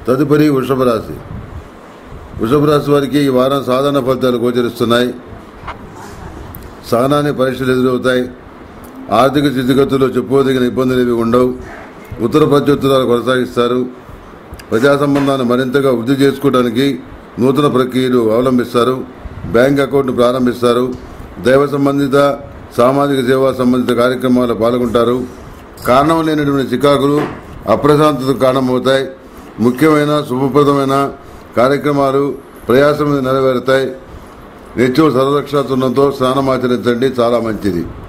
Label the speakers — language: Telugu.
Speaker 1: తదుపరి వృషభ రాశి. వృషభ రాశి వారికి ఈ వారం సాధారణ ఫలితాలు గోచరిస్తున్నాయి. సహనాన్ని పరీక్షలు ఎదురవుతాయి. ఆర్థిక స్థితిగతుల్లో చెప్పుకోదగిన ఇబ్బందులు ఏవి ఉండవు. ఉత్తర ప్రత్యుత్తరాలు కొనసాగిస్తారు. ప్రజా సంబంధాన్ని మరింతగా వృద్ధి చేసుకోవడానికి నూతన ప్రక్రియలు అవలంబిస్తారు. బ్యాంక్ అకౌంట్ను ప్రారంభిస్తారు. దైవ సంబంధిత సామాజిక సేవా సంబంధిత కార్యక్రమాల్లో పాల్గొంటారు. కారణం లేనటువంటి చికాకులు అప్రశాంతతకు కారణమవుతాయి. ముఖ్యమైన శుభప్రదమైన కార్యక్రమాలు ప్రయాసం మీద నెరవేరుతాయి. నిత్యం సర్వరక్షాతున్నంతో స్నానం ఆచరించండి, చాలా మంచిది.